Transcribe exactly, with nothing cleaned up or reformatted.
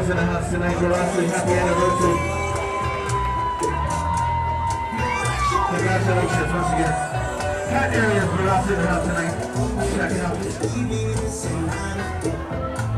Areas in the house tonight. Veracity, happy anniversary. Congratulations once again. Pat Areas, Veracity in the house tonight. Check it out.